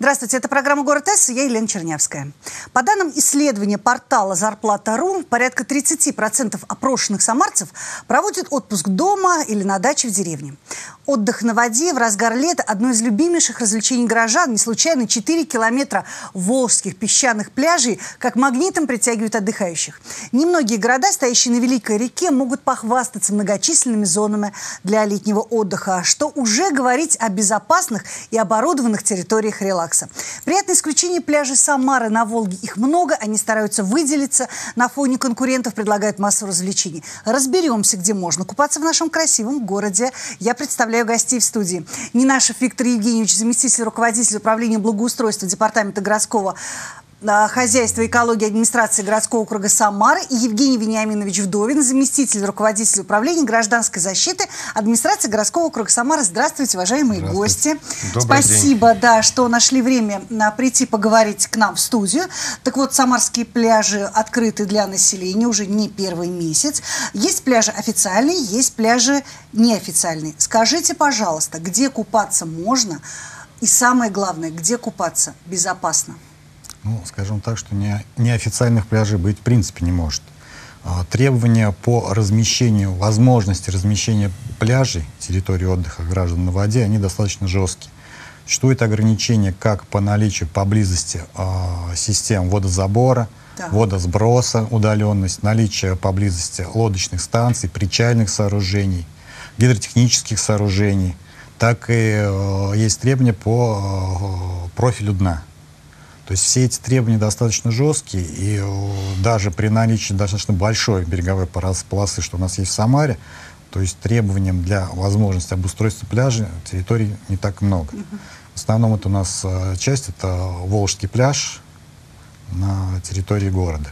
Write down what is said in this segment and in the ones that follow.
Здравствуйте, это программа «Город С», я Елена Чернявская. По данным исследования портала «Зарплата.ру», порядка 30% опрошенных самарцев проводят отпуск дома или на даче в деревне. Отдых на воде в разгар лета – одно из любимейших развлечений горожан. Не случайно 4 километра волжских песчаных пляжей как магнитом притягивают отдыхающих. Немногие города, стоящие на Великой реке, могут похвастаться многочисленными зонами для летнего отдыха. Что уже говорить о безопасных и оборудованных территориях релакса. Приятное исключение пляжей Самары на Волге. Их много, они стараются выделиться на фоне конкурентов, предлагают массу развлечений. Разберемся, где можно купаться в нашем красивом городе. Я представляю гостей в студии. Нинашев Виктор Евгеньевич, заместитель руководителя управления благоустройства Департамента городского хозяйства, экологии, администрации городского округа Самары, и Евгений Вениаминович Вдовин, заместитель руководителя управления гражданской защиты администрации городского округа Самары. Здравствуйте, уважаемые гости. Спасибо, да, что нашли время прийти поговорить к нам в студию. Так вот, самарские пляжи открыты для населения уже не первый месяц. Есть пляжи официальные, есть пляжи неофициальные. Скажите, пожалуйста, где купаться можно и самое главное, где купаться безопасно? Ну, скажем так, что неофициальных пляжей быть в принципе не может. Требования по размещению, возможности размещения пляжей, территории отдыха граждан на воде, они достаточно жесткие. Существует ограничения как по наличию поблизости систем водозабора, водосброса, удаленность, наличие поблизости лодочных станций, причальных сооружений, гидротехнических сооружений, так и есть требования по профилю дна. То есть все эти требования достаточно жесткие, и даже при наличии достаточно большой береговой полосы, что у нас есть в Самаре, то есть требованиям для возможности обустройства пляжа территорий не так много. В основном это у нас часть, это Волжский пляж на территории города.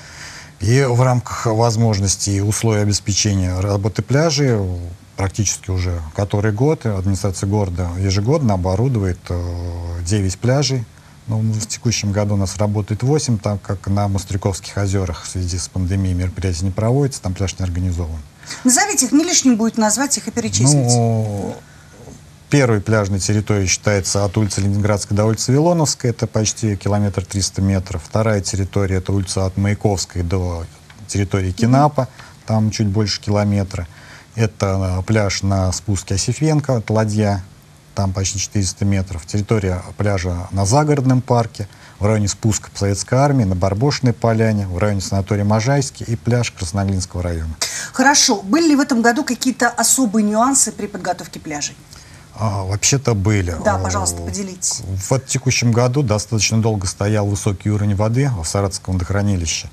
И в рамках возможностей и условий обеспечения работы пляжей практически уже который год администрация города ежегодно оборудует 9 пляжей. Ну, в текущем году у нас работает 8, так как на Мостряковских озерах в связи с пандемией мероприятия не проводятся, там пляж не организован. Назовите их, не лишним будет назвать их и перечислить. Ну, первой пляжной территорией считается от улицы Ленинградской до улицы Вилоновской, это почти километр 300 метров. Вторая территория — это улица от Маяковской до территории Кинапа, там чуть больше километра. Это пляж на спуске Осифенко, это ладья. Там почти 400 метров. Территория пляжа на Загородном парке, в районе спуска по Советской армии, на Барбошной поляне, в районе санатория Можайский и пляж Красноглинского района. Хорошо. Были ли в этом году какие-то особые нюансы при подготовке пляжей? Вообще-то были. Да, пожалуйста, поделитесь. В текущем году достаточно долго стоял высокий уровень воды в Саратовском водохранилище.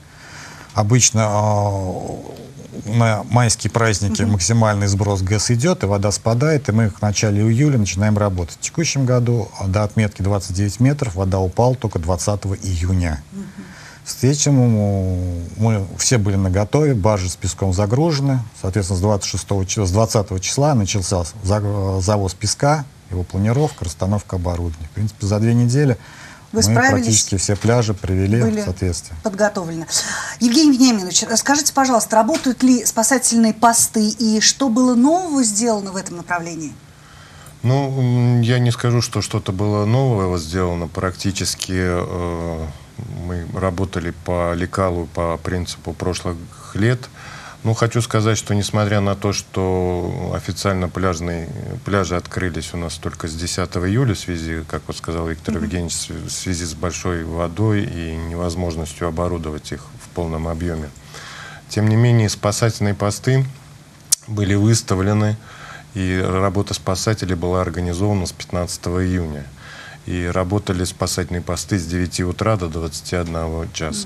Обычно на майские праздники максимальный сброс ГЭС идет, и вода спадает, и мы в начале июля начинаем работать. В текущем году до отметки 29 метров вода упала только 20 июня. С этим мы все были наготове, баржи с песком загружены. Соответственно, с 20 числа начался завоз песка, его планировка, расстановка оборудования. В принципе, за 2 недели мы практически все пляжи привели в соответствие. Подготовлены. Евгений Вениаминович, скажите, пожалуйста, работают ли спасательные посты и что было нового сделано в этом направлении? Ну, я не скажу, что что-то было нового сделано. Практически мы работали по лекалу, по принципу прошлых лет. Ну, хочу сказать, что несмотря на то, что официально пляжи открылись у нас только с 10 июля в связи, как вот сказал Виктор Евгеньевич, в связи с большой водой и невозможностью оборудовать их в полном объеме. Тем не менее, спасательные посты были выставлены, и работа спасателей была организована с 15 июня. И работали спасательные посты с 9 утра до 21 часа.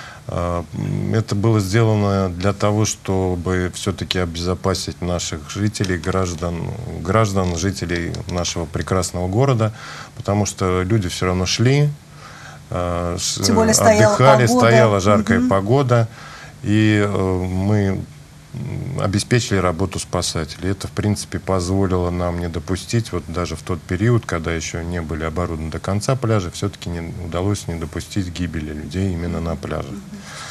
Это было сделано для того, чтобы все-таки обезопасить наших жителей, граждан, жителей нашего прекрасного города, потому что люди все равно шли, отдыхали, стояла жаркая погода, и мы обеспечили работу спасателей. Это, в принципе, позволило нам не допустить, вот даже в тот период, когда еще не были оборудованы до конца пляжа, все-таки удалось не допустить гибели людей именно на пляже.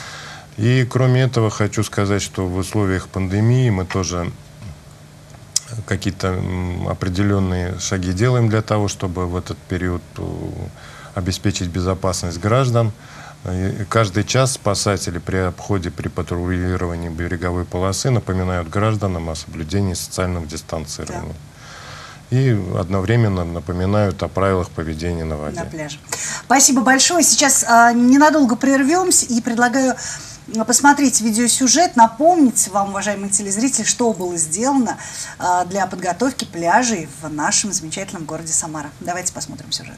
И кроме этого хочу сказать, что в условиях пандемии мы тоже какие-то определенные шаги делаем для того, чтобы в этот период обеспечить безопасность граждан. И каждый час спасатели при обходе, при патрулировании береговой полосы напоминают гражданам о соблюдении социального дистанцирования. Да. И одновременно напоминают о правилах поведения на воде. На пляже. Спасибо большое. Сейчас ненадолго прервемся и предлагаю посмотреть видеосюжет, напомнить вам, уважаемые телезрители, что было сделано для подготовки пляжей в нашем замечательном городе Самара. Давайте посмотрим сюжет.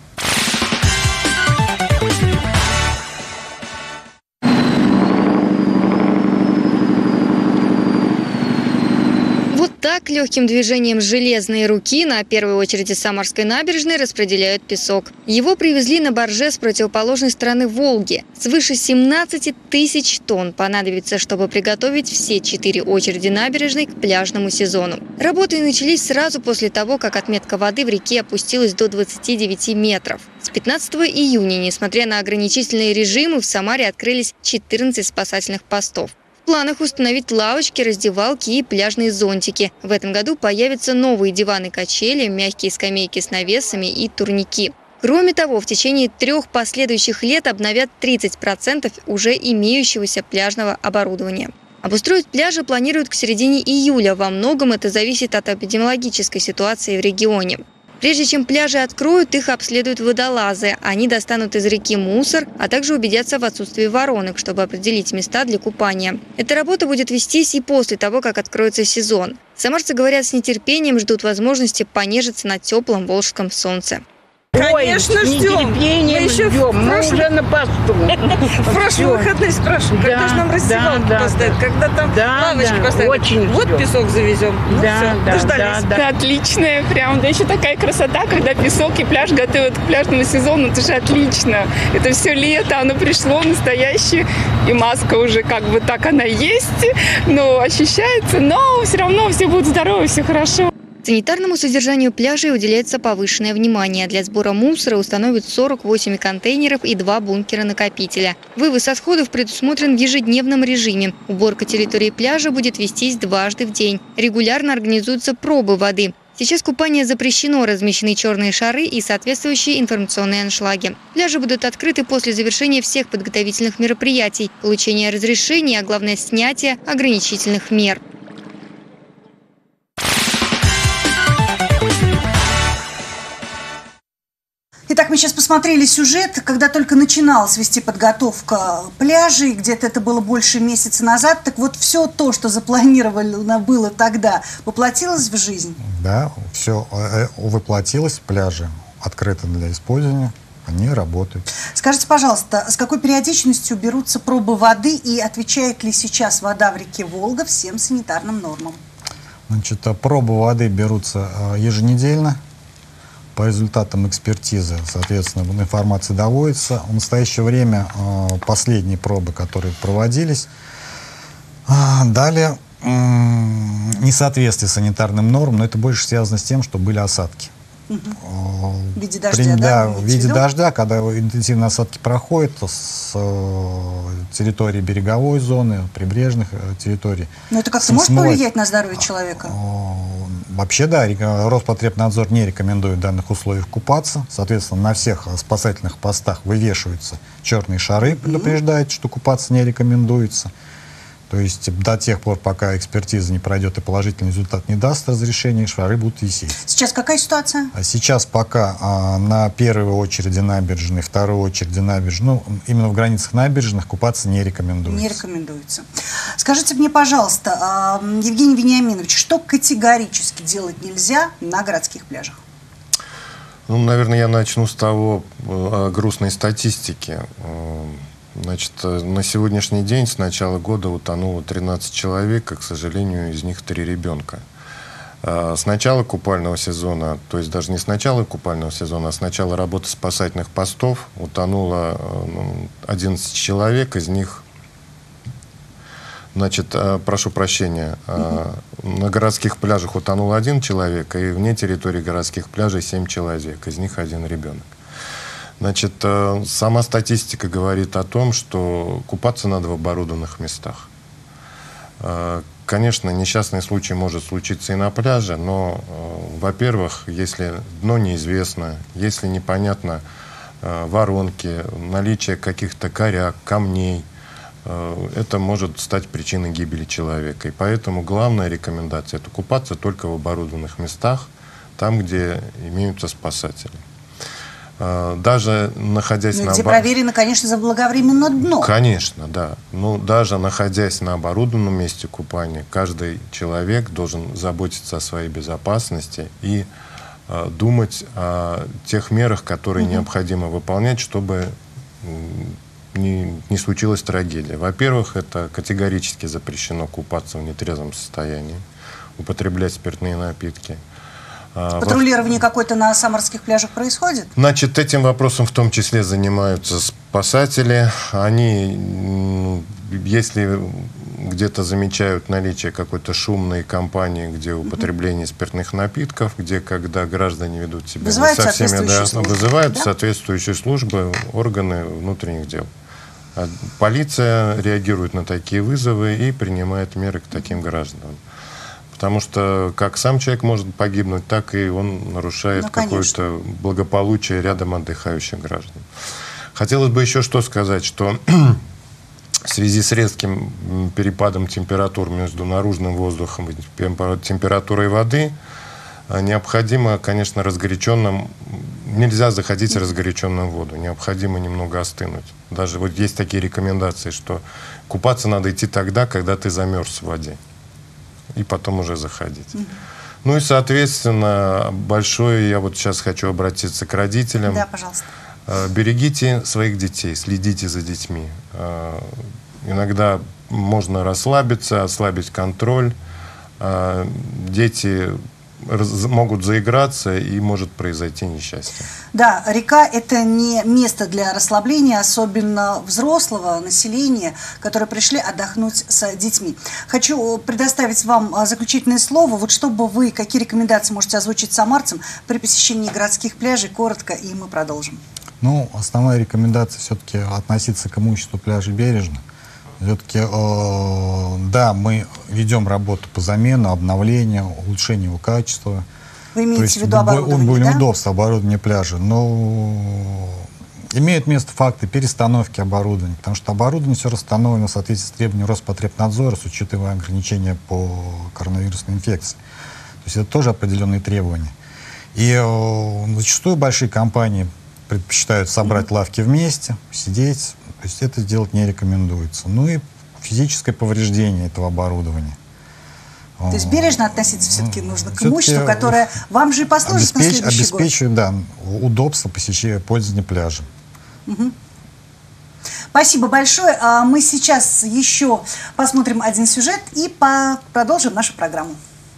Так, легким движением железной руки на первой очереди Самарской набережной распределяют песок. Его привезли на барже с противоположной стороны Волги. Свыше 17 тысяч тонн понадобится, чтобы приготовить все 4 очереди набережной к пляжному сезону. Работы начались сразу после того, как отметка воды в реке опустилась до 29 метров. С 15 июня, несмотря на ограничительные режимы, в Самаре открылись 14 спасательных постов. В планах установить лавочки, раздевалки и пляжные зонтики. В этом году появятся новые диваны-качели, мягкие скамейки с навесами и турники. Кроме того, в течение 3 последующих лет обновят 30% уже имеющегося пляжного оборудования. Обустроить пляжи планируют к середине июля. Во многом это зависит от эпидемиологической ситуации в регионе. Прежде чем пляжи откроют, их обследуют водолазы. Они достанут из реки мусор, а также убедятся в отсутствии воронок, чтобы определить места для купания. Эта работа будет вестись и после того, как откроется сезон. Самарцы, говорят, с нетерпением ждут возможности понежиться на теплом волжском солнце. Конечно, ждем. Мы еще мы уже на посту. В прошлые выходные спрашиваем, когда же нам раздевалку поставят, когда там лавочки поставят. Очень вот ждем. Песок завезем. Ну все, дождались. Да, отличная, прям. Да еще такая красота, когда песок и пляж готовят к пляжному сезону. Это же отлично. Это все лето, оно пришло настоящее. И маска уже как бы так она есть, но ощущается. Но все равно все будут здоровы, все хорошо. Санитарному содержанию пляжей уделяется повышенное внимание. Для сбора мусора установят 48 контейнеров и 2 бункера-накопителя. Вывоз отходов предусмотрен в ежедневном режиме. Уборка территории пляжа будет вестись дважды в день. Регулярно организуются пробы воды. Сейчас купание запрещено, размещены черные шары и соответствующие информационные аншлаги. Пляжи будут открыты после завершения всех подготовительных мероприятий, получения разрешений, а главное снятия ограничительных мер. Итак, мы сейчас посмотрели сюжет, когда только начиналась вести подготовка пляжей, где-то это было больше месяца назад. Так вот, все то, что запланировано было тогда, воплотилось в жизнь? Да, все воплотилось, пляжи открыты для использования, они работают. Скажите, пожалуйста, с какой периодичностью берутся пробы воды и отвечает ли сейчас вода в реке Волга всем санитарным нормам? Значит, пробы воды берутся еженедельно. По результатам экспертизы, соответственно, информация доводится. В настоящее время последние пробы, которые проводились, дали несоответствие санитарным нормам, но это больше связано с тем, что были осадки. В виде дождя, да? В виде дождя, когда интенсивные осадки проходят с территории береговой зоны, прибрежных территорий. Но это как-то может повлиять на здоровье человека? Вообще, да, Роспотребнадзор не рекомендует в данных условиях купаться. Соответственно, на всех спасательных постах вывешиваются черные шары, предупреждают, что купаться не рекомендуется. То есть до тех пор, пока экспертиза не пройдет и положительный результат не даст разрешения, шары будут висеть. Сейчас какая ситуация? Сейчас пока на первой очереди набережной, второй очереди набережной, именно в границах набережных купаться не рекомендуется. Не рекомендуется. Скажите мне, пожалуйста, Евгений Вениаминович, что категорически делать нельзя на городских пляжах? Ну, наверное, я начну с того, грустной статистики. Значит, на сегодняшний день с начала года утонуло 13 человек, и, к сожалению, из них 3 ребенка. С начала купального сезона, то есть даже не с начала купального сезона, а с начала работы спасательных постов утонуло 11 человек, из них, значит, прошу прощения, на городских пляжах утонул 1 человек, и вне территории городских пляжей 7 человек, из них 1 ребенок. Значит, сама статистика говорит о том, что купаться надо в оборудованных местах. конечно, несчастный случай может случиться и на пляже, но, во-первых, если дно неизвестно, если непонятно воронки, наличие каких-то коряк, камней, это может стать причиной гибели человека. И поэтому главная рекомендация – это купаться только в оборудованных местах, там, где имеются спасатели. Даже находясь где проверено, конечно, заблаговременно дно. Конечно, да. Но даже находясь на оборудованном месте купания, каждый человек должен заботиться о своей безопасности и думать о тех мерах, которые необходимо выполнять, чтобы не случилась трагедия. Во-первых, это категорически запрещено купаться в нетрезвом состоянии, употреблять спиртные напитки. Патрулирование какое-то на самарских пляжах происходит? Значит, этим вопросом в том числе занимаются спасатели. Они, если где-то замечают наличие какой-то шумной компании, где употребление спиртных напитков, где, когда граждане ведут себя не со всеми, вызывают соответствующие службы, органы внутренних дел. Полиция реагирует на такие вызовы и принимает меры к таким гражданам. Потому что как сам человек может погибнуть, так и он нарушает какое-то благополучие рядом отдыхающих граждан. Хотелось бы еще что сказать, что в связи с резким перепадом температур между наружным воздухом и температурой воды необходимо, конечно, нельзя заходить в разгоряченную воду, необходимо немного остынуть. Даже вот есть такие рекомендации, что купаться надо идти тогда, когда ты замерз в воде. И потом уже заходить. Ну и, соответственно, я вот сейчас хочу обратиться к родителям. Да, пожалуйста. Берегите своих детей, следите за детьми. Иногда можно расслабиться, ослабить контроль. Дети могут заиграться, и может произойти несчастье. Да, река – это не место для расслабления, особенно взрослого населения, которые пришли отдохнуть с детьми. Хочу предоставить вам заключительное слово. Вот чтобы вы, какие рекомендации можете озвучить самарцам при посещении городских пляжей, коротко, и мы продолжим. Ну, основная рекомендация все-таки относиться к имуществу пляжа бережно. Все-таки, да, мы ведем работу по замене, обновлению, улучшению его качества. Вы имеете в виду оборудование, да? Удобства оборудования пляжа. Но имеют место факты перестановки оборудования, потому что оборудование все расстановлено в соответствии с требованиями Роспотребнадзора с учетом ограничения по коронавирусной инфекции. То есть это тоже определенные требования. И зачастую большие компании предпочитают собрать лавки вместе, сидеть. То есть это делать не рекомендуется. Ну и физическое повреждение этого оборудования. То есть бережно относиться все-таки нужно к имуществу, которое вам же и послужит на следующий год. Обеспечивает, да, удобство пользования пляжем. Спасибо большое. Мы сейчас еще посмотрим один сюжет и продолжим нашу программу.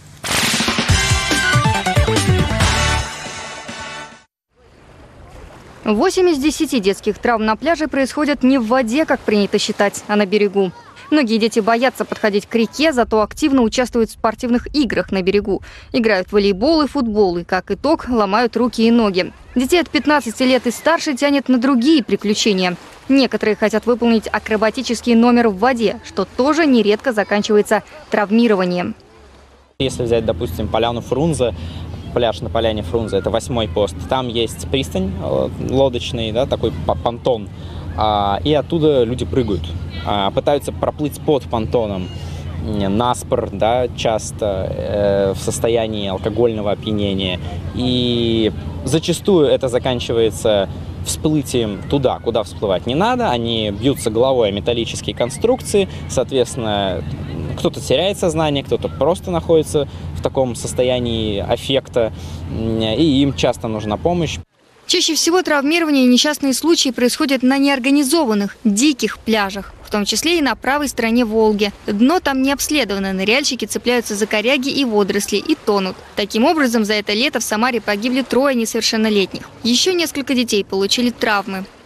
Восемь из 10 детских травм на пляже происходят не в воде, как принято считать, а на берегу. Многие дети боятся подходить к реке, зато активно участвуют в спортивных играх на берегу. Играют в волейбол и футбол, и, как итог, ломают руки и ноги. Детей от 15 лет и старше тянет на другие приключения. Некоторые хотят выполнить акробатический номер в воде, что тоже нередко заканчивается травмированием. Если взять, допустим, поляну Фрунзе, пляж на поляне Фрунзе, это 8-й пост. Там есть пристань лодочный, да, такой понтон, и оттуда люди прыгают, пытаются проплыть под понтоном наспор, да, часто в состоянии алкогольного опьянения. И зачастую это заканчивается всплытием туда, куда всплывать не надо. Они бьются головой о металлические конструкции, соответственно, кто-то теряет сознание, кто-то просто находится в таком состоянии аффекта, и им часто нужна помощь. Чаще всего травмирование и несчастные случаи происходят на неорганизованных, диких пляжах, в том числе и на правой стороне Волги. Дно там не обследовано, ныряльщики цепляются за коряги и водоросли и тонут. Таким образом, за это лето в Самаре погибли 3 несовершеннолетних. Еще несколько детей получили травмы.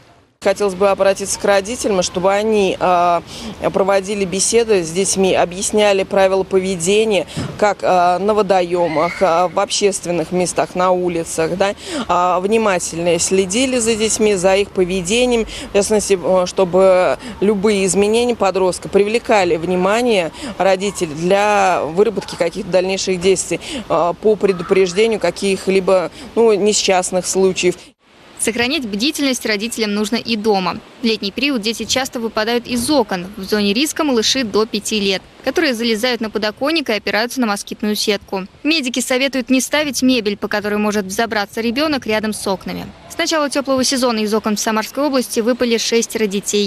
Хотелось бы обратиться к родителям, чтобы они проводили беседы с детьми, объясняли правила поведения, как на водоемах, в общественных местах, на улицах, да, внимательно следили за детьми, за их поведением, в частности, чтобы любые изменения подростка привлекали внимание родителей для выработки каких-то дальнейших действий по предупреждению каких-либо несчастных случаев. Сохранять бдительность родителям нужно и дома. В летний период дети часто выпадают из окон. В зоне риска малыши до 5 лет, которые залезают на подоконник и опираются на москитную сетку. Медики советуют не ставить мебель, по которой может взобраться ребенок, рядом с окнами. С начала теплого сезона из окон в Самарской области выпали 6 детей.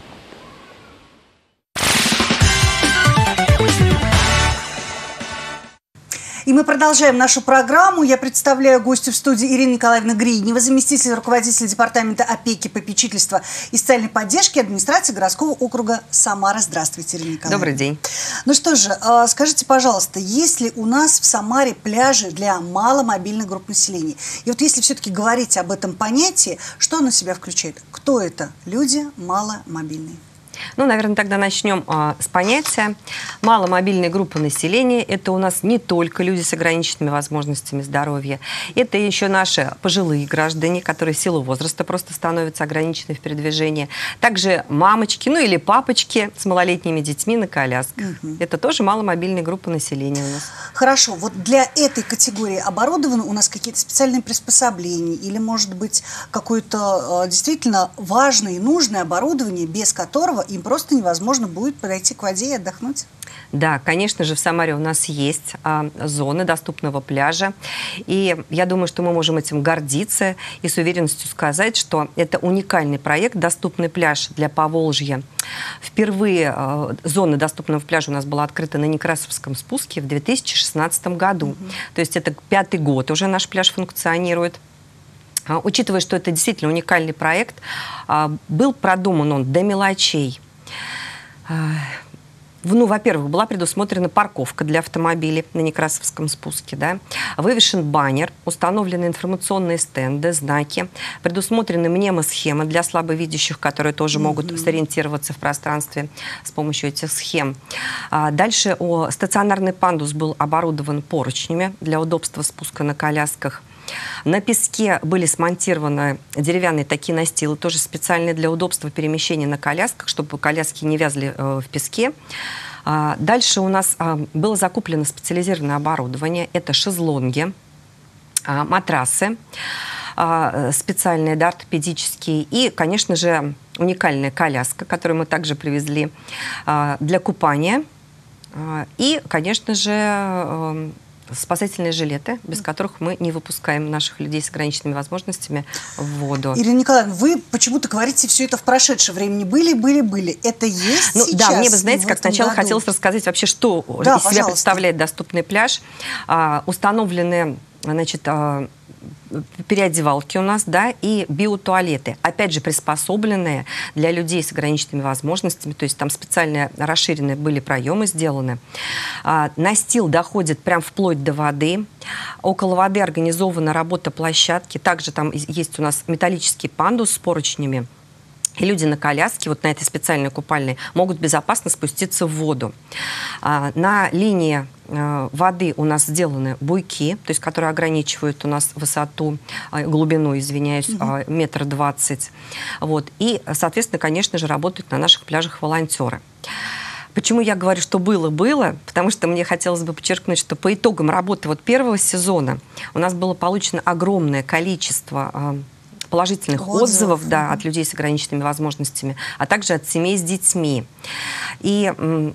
И мы продолжаем нашу программу. Я представляю гостю в студии Ирину Николаевну Гриднева, заместитель руководителя департамента опеки, попечительства и социальной поддержки администрации городского округа Самара. Здравствуйте, Ирина Николаевна. Добрый день. Ну что же, скажите, пожалуйста, есть ли у нас в Самаре пляжи для маломобильных групп населения? И вот если все-таки говорить об этом понятии, что оно в себя включает? Кто это люди маломобильные? Ну, наверное, тогда начнем с понятия. Маломобильная группа населения – это у нас не только люди с ограниченными возможностями здоровья, это еще наши пожилые граждане, которые в силу возраста просто становятся ограничены в передвижении. Также мамочки, или папочки с малолетними детьми на колясках. Это тоже маломобильная группа населения у нас. Хорошо. Вот для этой категории оборудованы у нас какие-то специальные приспособления или, может быть, какое-то действительно важное и нужное оборудование, без которого им просто невозможно будет подойти к воде и отдохнуть? Да, конечно же, в Самаре у нас есть зоны доступного пляжа. И я думаю, что мы можем этим гордиться и с уверенностью сказать, что это уникальный проект «Доступный пляж» для Поволжья. Впервые зона доступного пляжа у нас была открыта на Некрасовском спуске в 2016 году. То есть это 5-й год уже наш пляж функционирует. Учитывая, что это действительно уникальный проект, был продуман он до мелочей. Во-первых, была предусмотрена парковка для автомобилей на Некрасовском спуске. Да? Вывешен баннер, установлены информационные стенды, знаки, предусмотрены мнемосхемы для слабовидящих, которые тоже могут сориентироваться в пространстве с помощью этих схем. Дальше стационарный пандус был оборудован поручнями для удобства спуска на колясках. На песке были смонтированы деревянные такие настилы, тоже специальные для удобства перемещения на колясках, чтобы коляски не вязли в песке. Дальше у нас было закуплено специализированное оборудование. Это шезлонги, матрасы специальные, ортопедические и, конечно же, уникальная коляска, которую мы также привезли для купания. И, конечно же, спасательные жилеты, без которых мы не выпускаем наших людей с ограниченными возможностями в воду. Ирина Николаевна, вы почему-то говорите все это в прошедшем времени. Были. Это есть сейчас? Да, мне, вы знаете, как сначала хотелось рассказать вообще, что из себя представляет доступный пляж. Установлены, значит, переодевалки у нас, да, и биотуалеты. Опять же, приспособленные для людей с ограниченными возможностями, то есть там специально расширенные были проемы сделаны. Настил доходит прям вплоть до воды. Около воды организована работа площадки. Также там есть у нас металлический пандус с поручнями. И люди на коляске, вот на этой специальной купальной, могут безопасно спуститься в воду. На линии воды у нас сделаны буйки, то есть которые ограничивают у нас высоту, глубину, извиняюсь, 1,20 метра. Вот. И, соответственно, конечно же, работают на наших пляжах волонтеры. Почему я говорю, что было? Потому что мне хотелось бы подчеркнуть, что по итогам работы первого сезона у нас было получено огромное количество положительных отзывов, да, от людей с ограниченными возможностями, а также от семей с детьми. И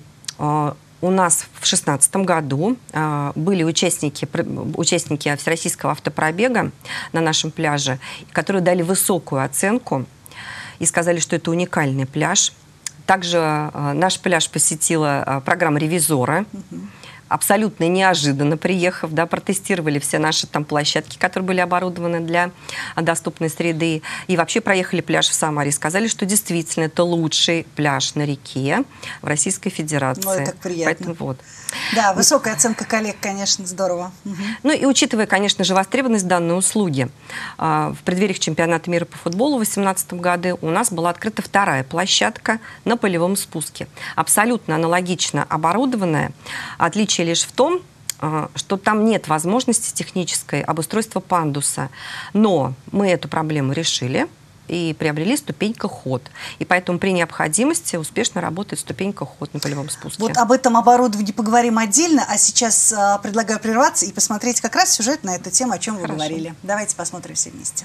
у нас в 2016 году были участники Всероссийского автопробега на нашем пляже, которые дали высокую оценку и сказали, что это уникальный пляж. Также наш пляж посетила программа «Ревизора», абсолютно неожиданно приехав, да, протестировали все наши там площадки, которые были оборудованы для доступной среды, и вообще проехали пляж в Самаре, сказали, что действительно это лучший пляж на реке в Российской Федерации. Ну, это так приятно. Поэтому вот. Да, высокая оценка коллег, конечно, здорово. Угу. Ну и учитывая, конечно же, востребованность данной услуги, в преддверии чемпионата мира по футболу в 2018 году у нас была открыта вторая площадка на полевом спуске. Абсолютно аналогично оборудованная. Отличие лишь в том, что там нет возможности технической обустройства пандуса. Но мы эту проблему решили и приобрели ступенька-ход. И поэтому при необходимости успешно работает ступенька-ход на полевом спуске. Вот об этом оборудовании поговорим отдельно, а сейчас предлагаю прерваться и посмотреть как раз сюжет на эту тему, о чем вы говорили. Давайте посмотрим все вместе.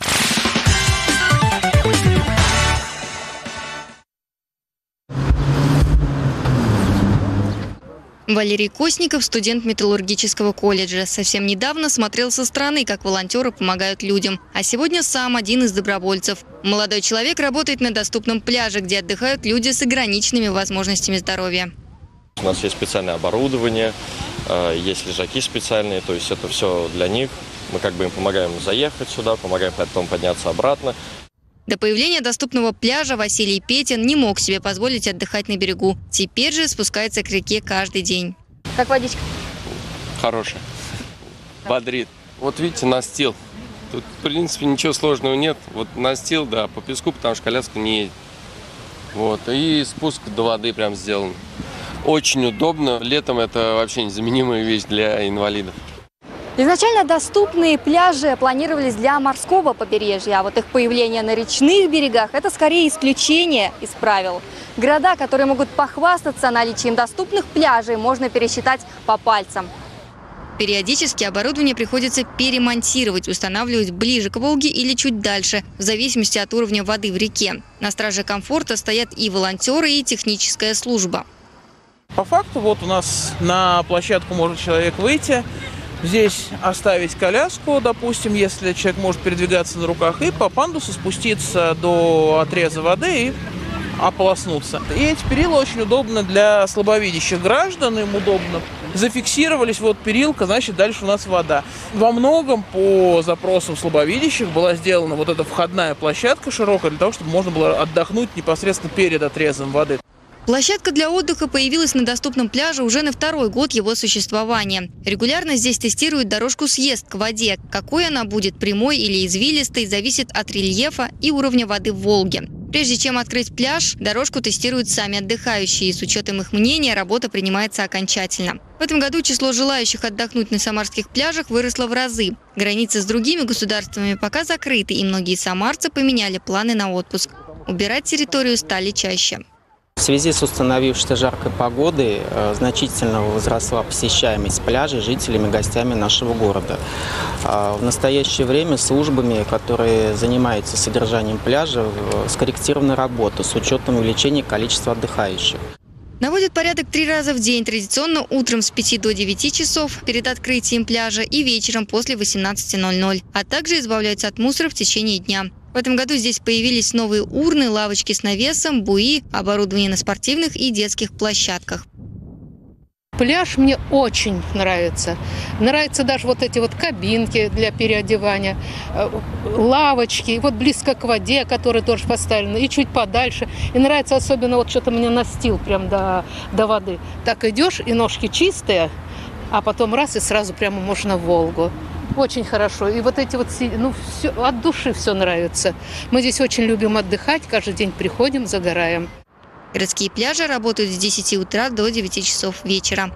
Валерий Косников, студент металлургического колледжа. Совсем недавно смотрел со стороны, как волонтеры помогают людям. А сегодня сам один из добровольцев. Молодой человек работает на доступном пляже, где отдыхают люди с ограниченными возможностями здоровья. У нас есть специальное оборудование, есть лежаки специальные, то есть это все для них. Мы как бы им помогаем заехать сюда, помогаем потом подняться обратно. До появления доступного пляжа Василий Петин не мог себе позволить отдыхать на берегу. Теперь же спускается к реке каждый день. Как водичка? Хорошая. Бодрит. Вот видите, настил. Тут, в принципе, ничего сложного нет. Вот настил, да, по песку, потому что коляска не едет. Вот. И спуск до воды прям сделан. Очень удобно. Летом это вообще незаменимая вещь для инвалидов. Изначально доступные пляжи планировались для морского побережья, а вот их появление на речных берегах – это скорее исключение из правил. Города, которые могут похвастаться наличием доступных пляжей, можно пересчитать по пальцам. Периодически оборудование приходится перемонтировать, устанавливать ближе к Волге или чуть дальше, в зависимости от уровня воды в реке. На страже комфорта стоят и волонтеры, и техническая служба. По факту вот у нас на площадку может человек выйти, здесь оставить коляску, допустим, если человек может передвигаться на руках, и по пандусу спуститься до отреза воды и ополоснуться. И эти перила очень удобны для слабовидящих граждан, им удобно. Зафиксировались, вот перилка, значит, дальше у нас вода. Во многом по запросам слабовидящих была сделана вот эта входная площадка широкая, для того, чтобы можно было отдохнуть непосредственно перед отрезом воды. Площадка для отдыха появилась на доступном пляже уже на второй год его существования. Регулярно здесь тестируют дорожку-съезд к воде. Какой она будет, прямой или извилистой, зависит от рельефа и уровня воды в Волге. Прежде чем открыть пляж, дорожку тестируют сами отдыхающие. И с учетом их мнения работа принимается окончательно. В этом году число желающих отдохнуть на самарских пляжах выросло в разы. Границы с другими государствами пока закрыты, и многие самарцы поменяли планы на отпуск. Убирать территорию стали чаще. В связи с установившейся жаркой погодой значительно возросла посещаемость пляжей жителями и гостями нашего города. В настоящее время службами, которые занимаются содержанием пляжа, скорректирована работа с учетом увеличения количества отдыхающих. Наводят порядок 3 раза в день, традиционно утром с 5 до 9 часов перед открытием пляжа и вечером после 18:00, а также избавляются от мусора в течение дня. В этом году здесь появились новые урны, лавочки с навесом, буи, оборудование на спортивных и детских площадках. Пляж мне очень нравится. Нравятся даже вот эти вот кабинки для переодевания, лавочки, вот близко к воде, которые тоже поставлены, и чуть подальше. И нравится особенно вот что-то мне настил прям до воды. Так идешь, и ножки чистые, а потом раз, и сразу прямо можно в Волгу. Очень хорошо. И вот эти вот, ну, все, от души все нравится. Мы здесь очень любим отдыхать, каждый день приходим, загораем. Городские пляжи работают с 10 утра до 9 часов вечера.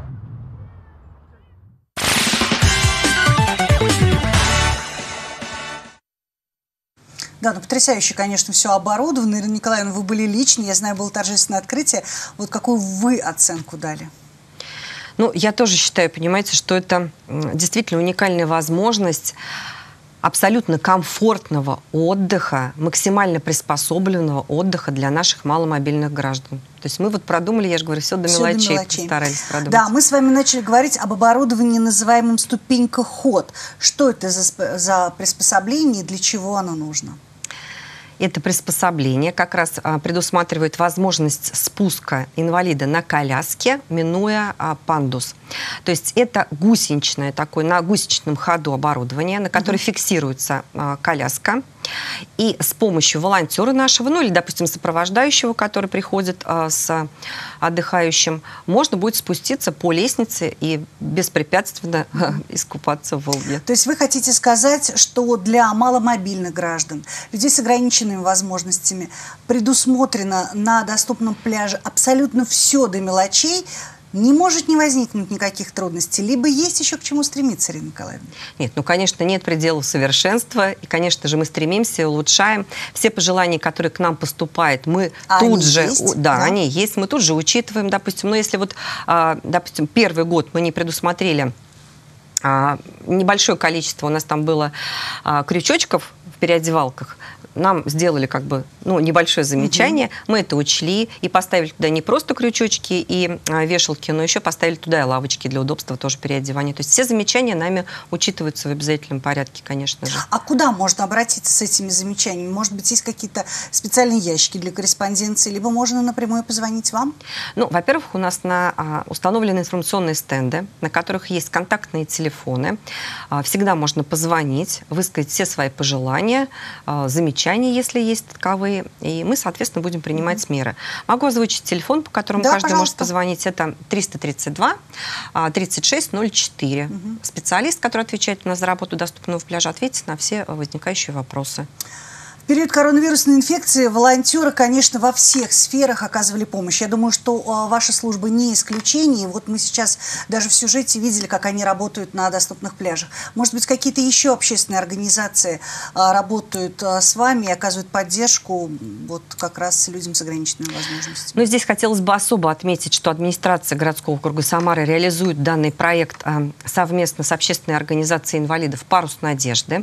Да, ну потрясающе, конечно, все оборудовано. Ирина Николаевна, вы были лично, я знаю, было торжественное открытие. Вот какую вы оценку дали? Ну, я тоже считаю, понимаете, что это действительно уникальная возможность абсолютно комфортного отдыха, максимально приспособленного отдыха для наших маломобильных граждан. То есть мы вот продумали, я же говорю, все до мелочей постарались продумать. Да, мы с вами начали говорить об оборудовании, называемом ступенька-ход. Что это за приспособление и для чего оно нужно? Это приспособление как раз предусматривает возможность спуска инвалида на коляске, минуя пандус. То есть это гусеничное такое, на гусеничном ходу оборудование, на которое фиксируется коляска. И с помощью волонтера нашего, ну или, допустим, сопровождающего, который приходит с отдыхающим, можно будет спуститься по лестнице и беспрепятственно искупаться в Волге. То есть вы хотите сказать, что для маломобильных граждан, людей с ограниченными возможностями, предусмотрено на доступном пляже абсолютно все до мелочей, не может не возникнуть никаких трудностей, либо есть еще к чему стремиться, Ирина Николаевна? Нет, ну, конечно, нет пределов совершенства, и, конечно же, мы стремимся, улучшаем. Все пожелания, которые к нам поступают, мы тут же... Есть? Да, они есть, мы тут же учитываем, допустим. Но если вот, допустим, первый год мы не предусмотрели небольшое количество, у нас там было крючочков в переодевалках, нам сделали как бы небольшое замечание, мы это учли и поставили туда не просто крючочки и вешалки, но еще поставили туда и лавочки для удобства тоже переодевания. То есть все замечания нами учитываются в обязательном порядке, конечно же. А куда можно обратиться с этими замечаниями? Может быть, есть какие-то специальные ящики для корреспонденции, либо можно напрямую позвонить вам? Ну, во-первых, у нас установлены информационные стенды, на которых есть контактные телефоны. Всегда можно позвонить, высказать все свои пожелания, замечания, если есть таковые, и мы, соответственно, будем принимать меры. Могу озвучить телефон, по которому каждый может позвонить. Это 332 36 04. Специалист, который отвечает у нас за работу доступного пляжа, ответит на все возникающие вопросы. В период коронавирусной инфекции волонтеры, конечно, во всех сферах оказывали помощь. Я думаю, что ваша служба не исключение. Вот мы сейчас даже в сюжете видели, как они работают на доступных пляжах. Может быть, какие-то еще общественные организации работают с вами и оказывают поддержку вот как раз людям с ограниченными возможностями? Ну, здесь хотелось бы особо отметить, что администрация городского округа Самары реализует данный проект совместно с общественной организацией инвалидов «Парус надежды».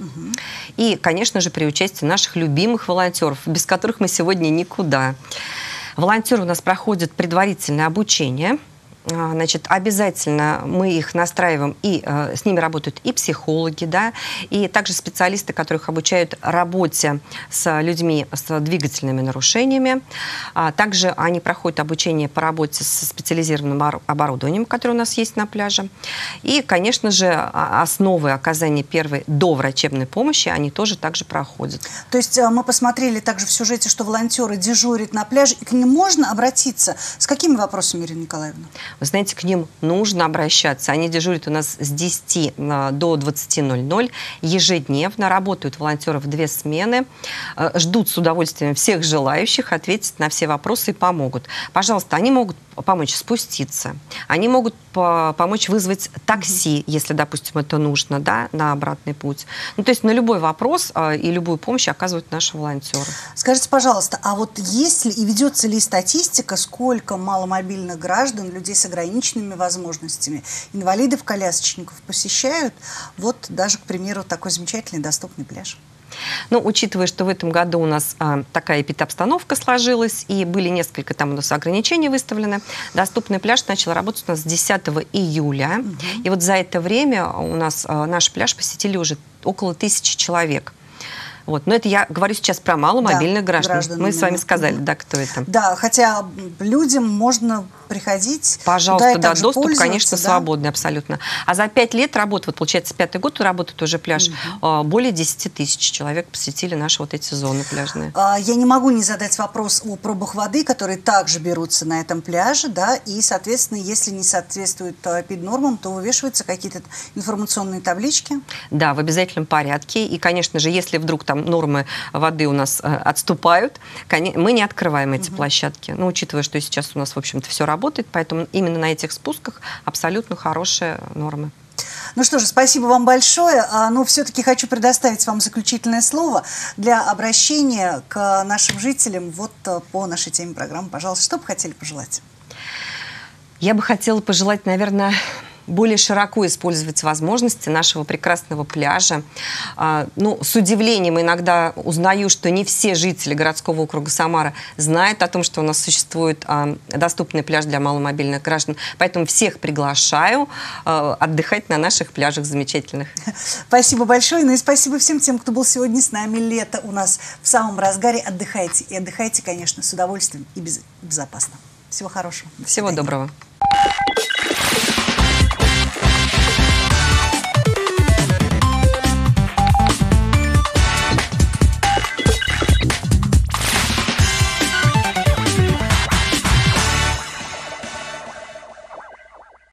И, конечно же, при участии наших любимых волонтеров, без которых мы сегодня никуда. Волонтеры у нас проходят предварительное обучение. Значит, обязательно мы их настраиваем, и с ними работают и психологи, да, и также специалисты, которых обучают работе с людьми с двигательными нарушениями. Также они проходят обучение по работе со специализированным оборудованием, которое у нас есть на пляже. И, конечно же, основы оказания первой доврачебной помощи они тоже также проходят. То есть мы посмотрели также в сюжете, что волонтеры дежурят на пляже, и к ним можно обратиться. С какими вопросами, Ирина Николаевна? Вы знаете, к ним нужно обращаться. Они дежурят у нас с 10 до 20:00 ежедневно. Работают волонтеры в 2 смены. Ждут с удовольствием всех желающих, ответить на все вопросы и помогут. Пожалуйста, они могут помочь спуститься. Они могут помочь вызвать такси, если, допустим, это нужно, да, на обратный путь. Ну, то есть на любой вопрос и любую помощь оказывают наши волонтеры. Скажите, пожалуйста, а вот есть ли и ведется ли статистика, сколько маломобильных граждан, людей с ограниченными возможностями, инвалидов-колясочников посещают вот даже, к примеру, такой замечательный доступный пляж? Ну, учитывая, что в этом году у нас такая эпидобстановка сложилась, и были несколько там у нас ограничений выставлены, доступный пляж начал работать у нас с 10 июля. И вот за это время у нас наш пляж посетили уже около 1000 человек. Вот. Но это я говорю сейчас про маломобильных граждан. Мы с вами сказали, да, кто это. Да, хотя людям можно приходить. Пожалуйста, да, доступ, конечно, свободный абсолютно. А за 5 лет работы, вот получается, 5-й год работает уже пляж, более 10 000 человек посетили наши вот эти зоны пляжные. Я не могу не задать вопрос о пробах воды, которые также берутся на этом пляже, да, и, соответственно, если не соответствует ПИД-нормам, то вывешиваются какие-то информационные таблички? Да, в обязательном порядке. И, конечно же, если вдруг там нормы воды у нас отступают, мы не открываем эти площадки. Но учитывая, что сейчас у нас, в общем-то, все работает, поэтому именно на этих спусках абсолютно хорошие нормы. Ну что же, спасибо вам большое. Но все-таки хочу предоставить вам заключительное слово для обращения к нашим жителям вот по нашей теме программы. Пожалуйста, что бы хотели пожелать? Я бы хотела пожелать, наверное, более широко использовать возможности нашего прекрасного пляжа. Ну, с удивлением иногда узнаю, что не все жители городского округа Самара знают о том, что у нас существует доступный пляж для маломобильных граждан. Поэтому всех приглашаю отдыхать на наших пляжах замечательных. Спасибо большое. Ну и спасибо всем тем, кто был сегодня с нами. Лето у нас в самом разгаре. Отдыхайте. И отдыхайте, конечно, с удовольствием и безопасно. Всего хорошего. Всего доброго.